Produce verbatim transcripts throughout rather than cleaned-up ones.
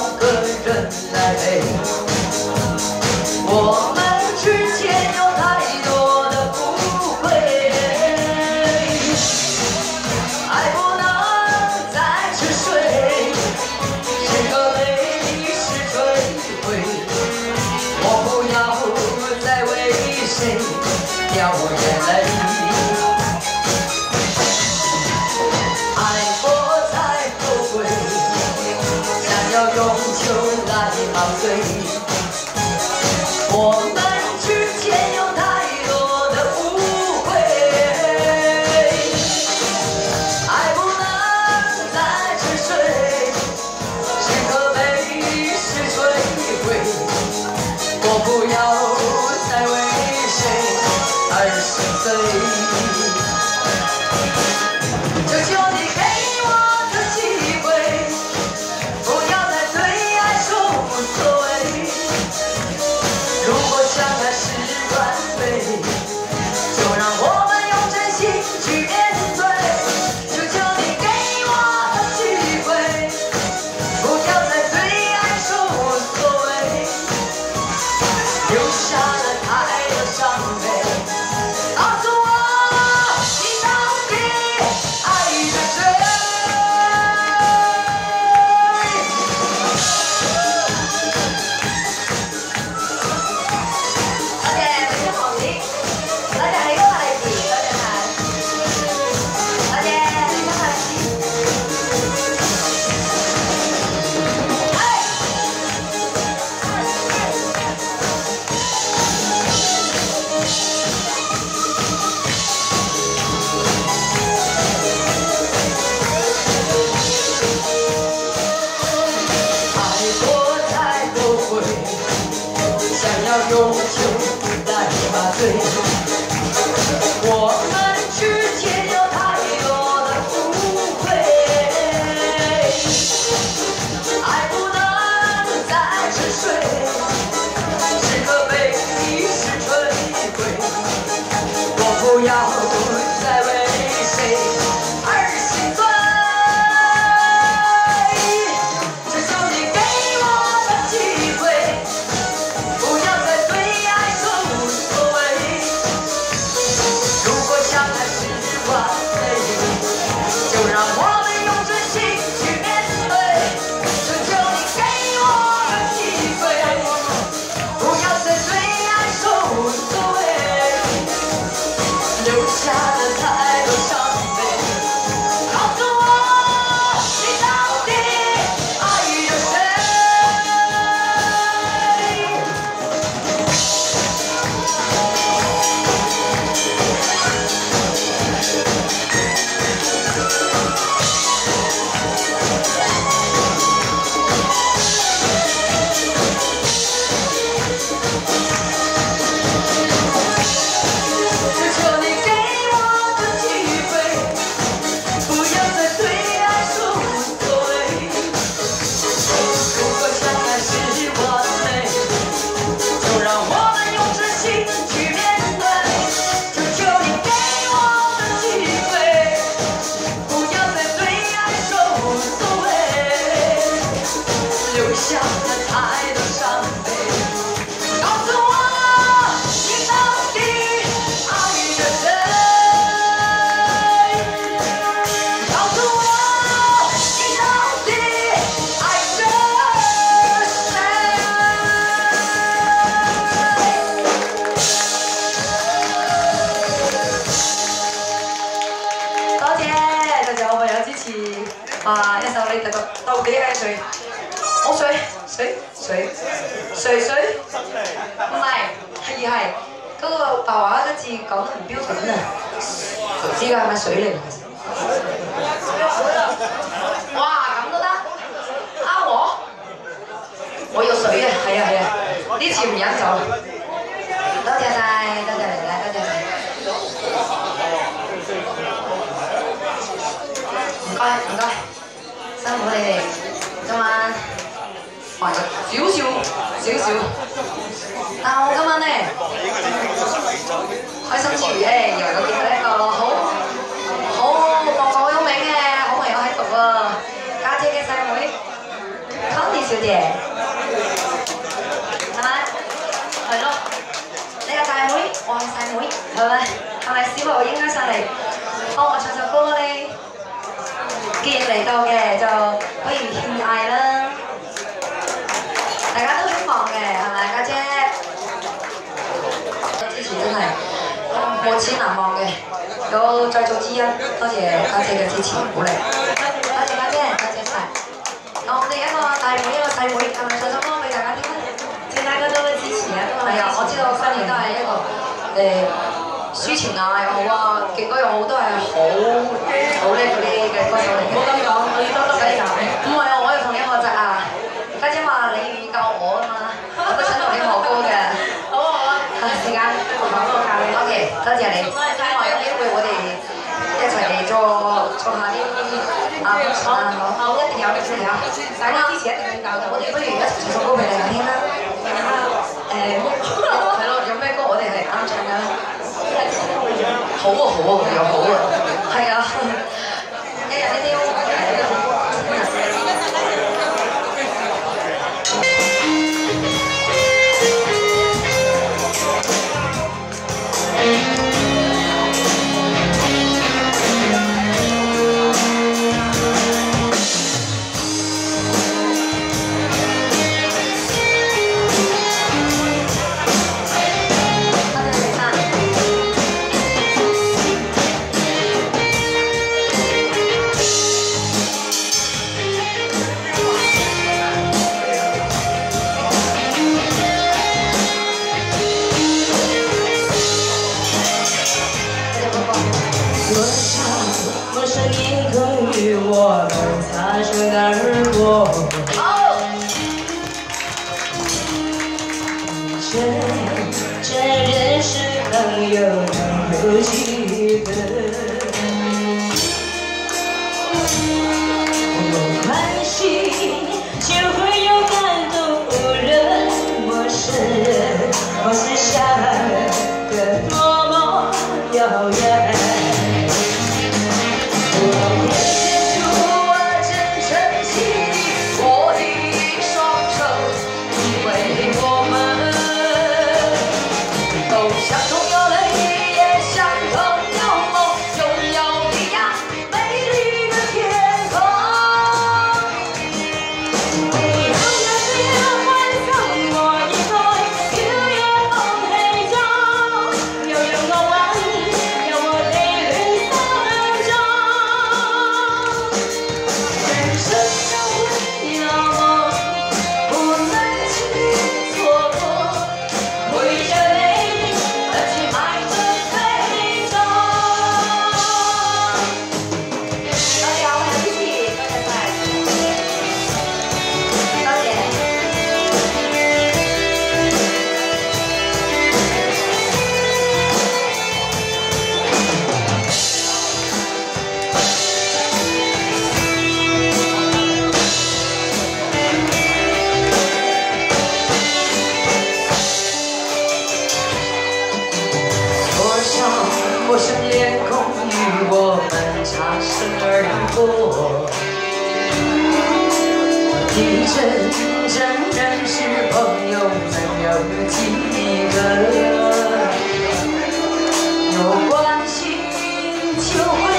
个人来陪。我们之间有太多的误会，爱不能再沉睡，是个美丽是摧毁。我不要再为谁掉眼泪。 用酒来陶醉，我们之间有太多的误会，爱不能再沉睡，是个美是摧毁。我不要再为谁而心醉。 用酒来麻醉，我们之间有太多的误会，爱不能再沉睡，是个悲是摧毁。我不要再为谁而心醉，只求你给我的机会。 啊！一首你哋到底係誰？我誰？誰？誰？誰誰？唔係，而係嗰個白話嗰字講得唔標準啊！唔知㗎係咪水嚟㗎？哇！咁都得？啱我？我要水啊！係啊係啊！呢次唔飲酒。多謝晒，多謝你啦，多謝你。唔該唔該。 辛苦你哋今晚還有少少少少，但係我今晚咧開心之餘咧，以為我見到一個好好博學好有名嘅好朋友喺度喎，家姐嘅細妹 Connie 小小姐，係咪？係咯。你係大妹，我係細妹，係咪？係咪小朋友應該上嚟幫我唱首歌咧？既然嚟到嘅，就不如獻藝啦。大家都希望嘅，係咪家姐？支持真係無齒難忘嘅，有在座之一，多謝家姐嘅支持鼓勵。多謝家姐，多謝晒。我哋一個大妹一個細妹，係咪唱首歌俾大家聽咧？請大家多多支持啊！係啊，我知道新年都係一個誒抒情啊又好啊，勁歌又好，都係好好叻嗰啲嘅歌手嚟嘅。唔好咁講，我要多多俾人。唔係啊，我要同你學習啊！家姐話你願意教我啊嘛，我都想同你學歌嘅。好啊好啊，時間唔夠我教你。O K， 多謝你。希望有機會我哋一齊嚟做做下啲啊好，好，一定有，一定有。大家支持一定要教嘅。我哋不如一齊唱首歌俾大家聽啦。誒，係咯，有咩歌我哋係啱唱嘅？好啊好啊，又好啊，係啊，一日呢啲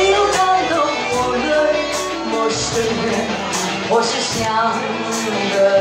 我是想的。